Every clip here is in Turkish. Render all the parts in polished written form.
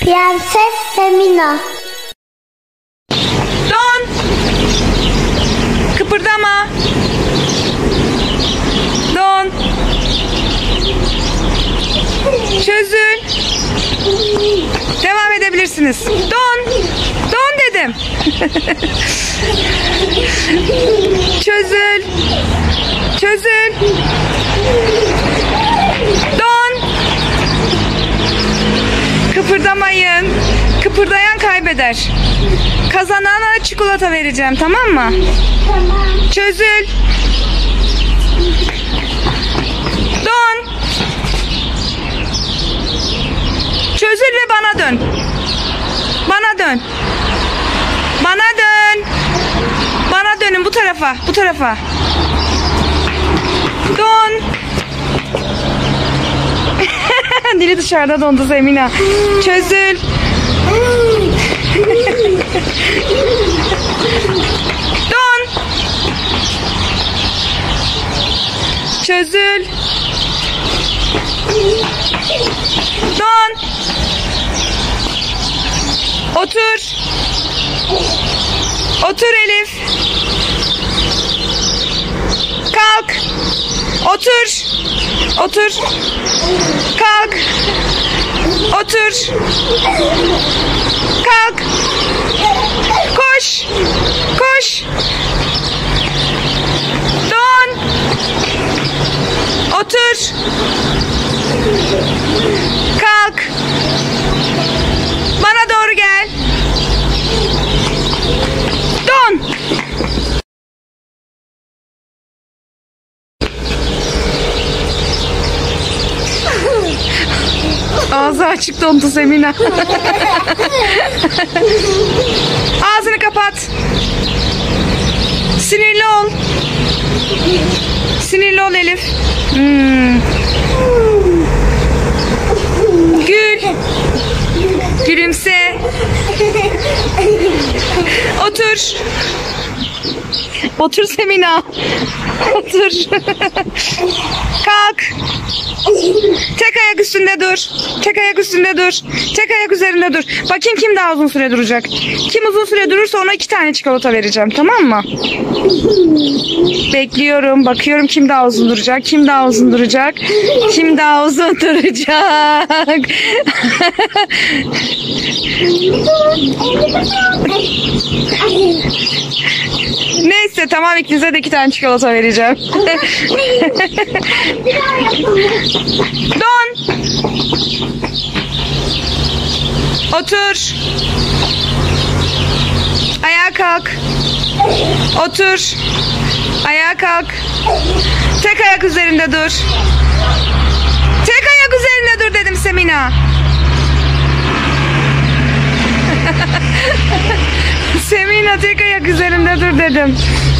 Prenses Semina. Don. Kıpırdama. Don. Çözül. Devam edebilirsiniz. Don. Don dedim. Çözül. Çözül. Don. Kıpırdamayın. Kıpırdayan kaybeder. Kazanana çikolata vereceğim, tamam mı? Tamam. Çözül. Don. Çözül ve bana dön. Bana dön. Bana dön. Bana dönün bu tarafa. Bu tarafa. Don. Dili dışarıda dondu Semina. Çözül. Don. Çözül. Don. Otur. Otur Elif. Kalk. Otur. Otur. Kalk. Otur. Kalk. Koş. Koş. Don. Otur. Kalk. Bana doğru gel. Don. Ağzı açık dondu Semina. Ağzını kapat. Sinirli ol. Sinirli ol Elif. Gül. Gülümse. Otur. Otur Semina. Otur. Kalk. Tek ayak üstünde dur. Tek ayak üstünde dur. Tek ayak üzerinde dur. Bakayım kim daha uzun süre duracak. Kim uzun süre durursa ona 2 tane çikolata vereceğim. Tamam mı? Bekliyorum. Bakıyorum kim daha uzun duracak. Kim daha uzun duracak. Kim daha uzun duracak. Neyse tamam, ikinize de 2 tane çikolata vereceğim. Don. Otur. Ayağa kalk. Otur. Ayağa kalk. Tek ayak üzerinde dur. Tek ayak üzerinde dur dedim Semina. Semina tek ayak üzerinde dur dedim.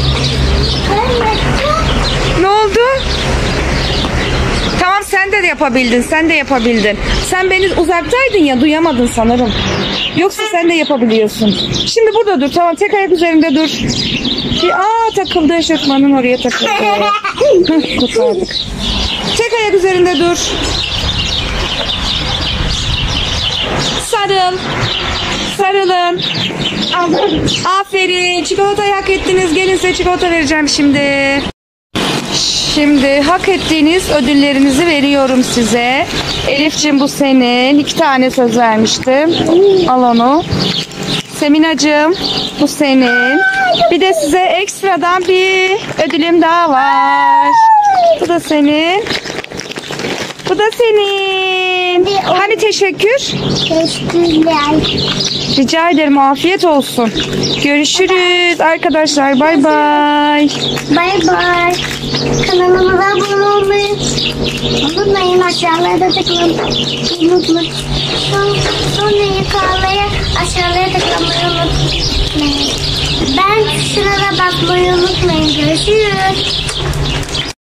Ne oldu? Tamam, sen de yapabildin. Sen de yapabildin. Sen beni uzaktaydın ya, duyamadın sanırım. Yoksa sen de yapabiliyorsun. Şimdi burada dur. Tamam, tek ayak üzerinde dur. Takıldı eşofmanın, oraya takıldı. Kurtardık. Tek ayak üzerinde dur. Sarıl. Sarılın. Aferin. Çikolatayı hak ettiniz. Gelin size çikolata vereceğim şimdi. Şimdi hak ettiğiniz ödüllerinizi veriyorum size. Elif'ciğim bu senin. 2 tane söz vermiştim. Al onu. Seminacığım bu senin. Bir de size ekstradan bir ödülüm daha var. Bu da senin. Bu da senin. Hani teşekkür? Teşekkürler. Rica ederim. Afiyet olsun. Görüşürüz arkadaşlar. Bay bay. Bay bay. Kanalımıza abone olmayı unutmayın. Aşağıya tıklamayı. Sonra yukarıya aşağıya tıklamayı unutmayın. Ben şurada basmayı unutmayın. Görüşürüz.